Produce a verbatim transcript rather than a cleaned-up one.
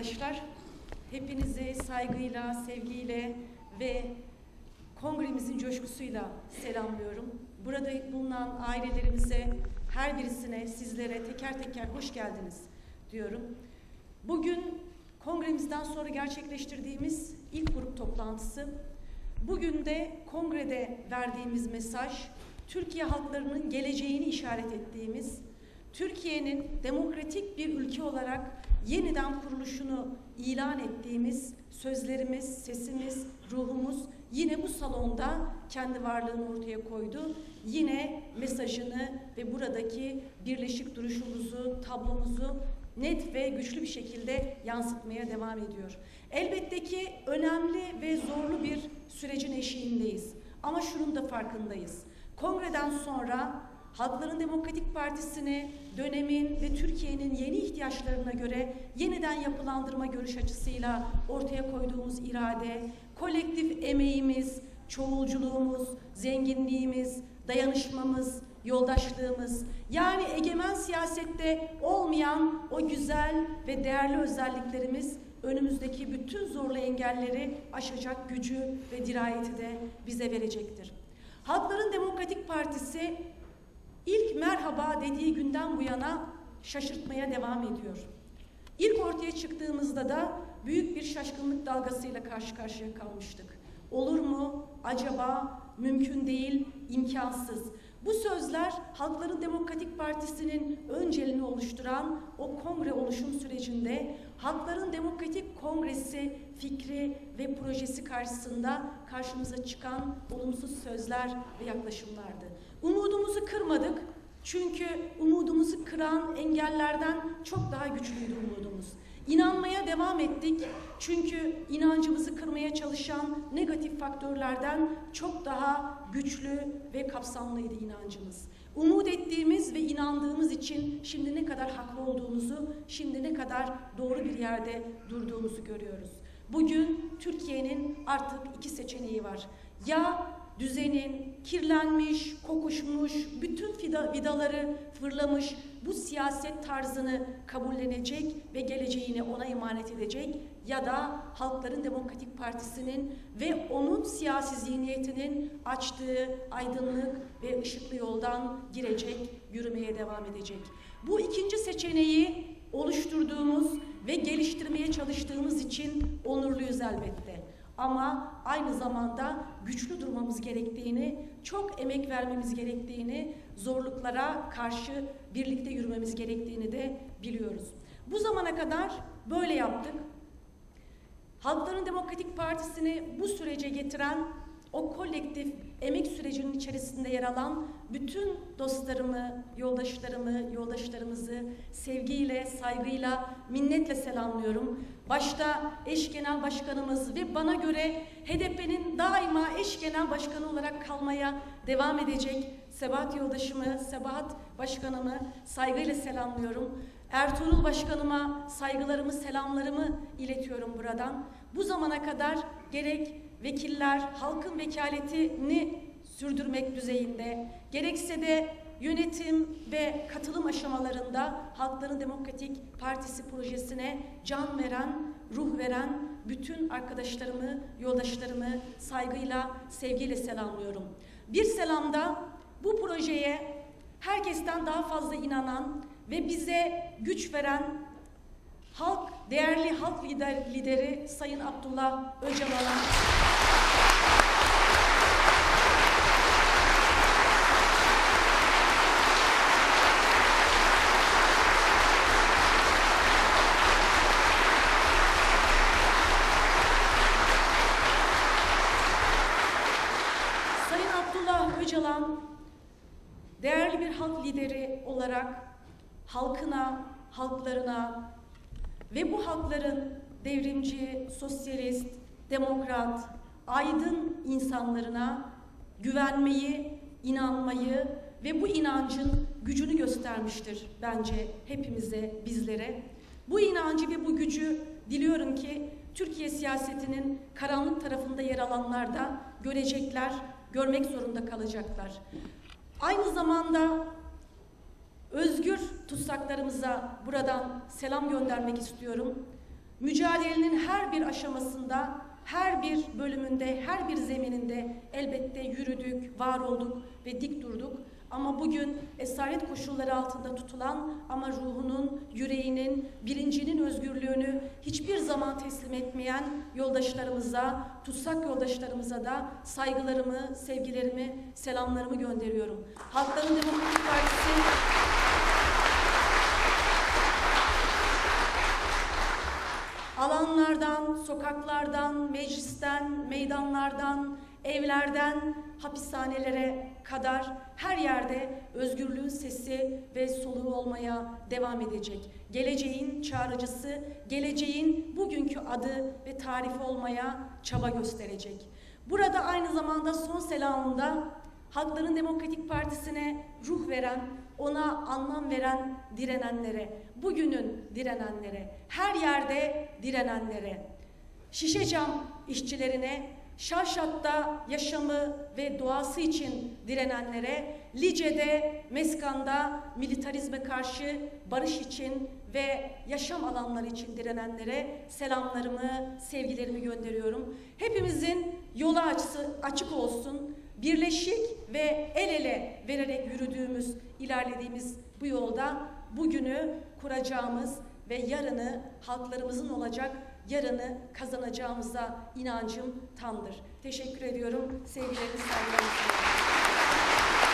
arkadaşlar. Hepinizi saygıyla, sevgiyle ve kongremizin coşkusuyla selamlıyorum. Burada bulunan ailelerimize, her birisine, sizlere teker teker hoş geldiniz diyorum. Bugün kongremizden sonra gerçekleştirdiğimiz ilk grup toplantısı. Bugün de kongrede verdiğimiz mesaj, Türkiye halklarının geleceğini işaret ettiğimiz, Türkiye'nin demokratik bir ülke olarak yeniden kuruluşunu ilan ettiğimiz sözlerimiz, sesimiz, ruhumuz yine bu salonda kendi varlığını ortaya koydu. Yine mesajını ve buradaki birleşik duruşumuzu, tablomuzu net ve güçlü bir şekilde yansıtmaya devam ediyor. Elbette ki önemli ve zorlu bir sürecin eşiğindeyiz. Ama şunun da farkındayız. Kongreden sonra Halkların Demokratik Partisi'ni dönemin ve Türkiye'nin yeni ihtiyaçlarına göre yeniden yapılandırma görüş açısıyla ortaya koyduğumuz irade, kolektif emeğimiz, çoğulculuğumuz, zenginliğimiz, dayanışmamız, yoldaşlığımız, yani egemen siyasette olmayan o güzel ve değerli özelliklerimiz önümüzdeki bütün zorlu engelleri aşacak gücü ve dirayeti de bize verecektir. Halkların Demokratik Partisi İlk merhaba dediği günden bu yana şaşırtmaya devam ediyor. İlk ortaya çıktığımızda da büyük bir şaşkınlık dalgasıyla karşı karşıya kalmıştık. Olur mu? Acaba? Mümkün değil, imkansız. Bu sözler Halkların Demokratik Partisi'nin önceliğini oluşturan o kongre oluşum sürecinde Halkların Demokratik Kongresi fikri ve projesi karşısında karşımıza çıkan olumsuz sözler ve yaklaşımlardı. Umudumuzu kırmadık çünkü umudumuzu kıran engellerden çok daha güçlüydü umudumuz. İnanmaya devam ettik çünkü inancımızı kırmaya çalışan negatif faktörlerden çok daha güçlü ve kapsamlıydı inancımız. Umut ettiğimiz ve inandığımız için şimdi ne kadar haklı olduğumuzu, şimdi ne kadar doğru bir yerde durduğumuzu görüyoruz. Bugün Türkiye'nin artık iki seçeneği var. Ya düzenin kirlenmiş, kokuşmuş, bütün fida, vidaları fırlamış bu siyaset tarzını kabullenecek ve geleceğini ona emanet edecek, ya da Halkların Demokratik Partisi'nin ve onun siyasi zihniyetinin açtığı aydınlık ve ışıklı yoldan girecek, yürümeye devam edecek. Bu ikinci seçeneği oluşturduğumuz ve geliştirmeye çalıştığımız için onurluyuz elbette. Ama aynı zamanda güçlü durmamız gerektiğini, çok emek vermemiz gerektiğini, zorluklara karşı birlikte yürümemiz gerektiğini de biliyoruz. Bu zamana kadar böyle yaptık. Halkların Demokratik Partisi'ni bu sürece getiren, o kolektif emek sürecinin içerisinde yer alan bütün dostlarımı, yoldaşlarımı, yoldaşlarımızı sevgiyle, saygıyla, minnetle selamlıyorum. Başta eş genel başkanımız ve bana göre H D P'nin daima eş genel başkanı olarak kalmaya devam edecek Sebahat yoldaşımı, Sebahat başkanımı saygıyla selamlıyorum. Ertuğrul başkanıma saygılarımı, selamlarımı iletiyorum buradan. Bu zamana kadar gerek vekiller halkın vekaletini sürdürmek düzeyinde, gerekse de yönetim ve katılım aşamalarında Halkların Demokratik Partisi projesine can veren, ruh veren bütün arkadaşlarımı, yoldaşlarımı saygıyla, sevgiyle selamlıyorum. Bir selamda bu projeye herkesten daha fazla inanan ve bize güç veren halk, değerli halk lider, lideri Sayın Abdullah Öcalan'a Sayın Abdullah Öcalan değerli bir halk lideri olarak halkına, halklarına ve bu halkların devrimci, sosyalist, demokrat, aydın insanlarına güvenmeyi, inanmayı ve bu inancın gücünü göstermiştir bence hepimize, bizlere. Bu inancı ve bu gücü diliyorum ki Türkiye siyasetinin karanlık tarafında yer alanlar da görecekler, görmek zorunda kalacaklar. Aynı zamanda özgür tutsaklarımıza buradan selam göndermek istiyorum. Mücadelenin her bir aşamasında, her bir bölümünde, her bir zemininde elbette yürüdük, var olduk ve dik durduk. Ama bugün esaret koşulları altında tutulan ama ruhunun, yüreğinin, bilincinin özgürlüğünü hiçbir zaman teslim etmeyen yoldaşlarımıza, tutsak yoldaşlarımıza da saygılarımı, sevgilerimi, selamlarımı gönderiyorum. Halkların Demokratik Partisi alanlardan, sokaklardan, meclisten, meydanlardan, evlerden, hapishanelere kadar her yerde özgürlüğün sesi ve soluğu olmaya devam edecek. Geleceğin çağrıcısı, geleceğin bugünkü adı ve tarifi olmaya çaba gösterecek. Burada aynı zamanda son selamımda Halkların Demokratik Partisi'ne ruh veren, ona anlam veren direnenlere, bugünün direnenlere, her yerde direnenlere, Şişecam işçilerine, Şavşat'ta yaşamı ve doğası için direnenlere, Lice'de, Meskan'da militarizme karşı barış için ve yaşam alanları için direnenlere selamlarımı, sevgilerimi gönderiyorum. Hepimizin yolu açısı, açık olsun. Birleşik ve el ele vererek yürüdüğümüz, ilerlediğimiz bu yolda bugünü kuracağımız ve yarını halklarımızın olacak, yarını kazanacağımıza inancım tamdır. Teşekkür ediyorum. Sevgilerimi, saygılarımı sunuyorum.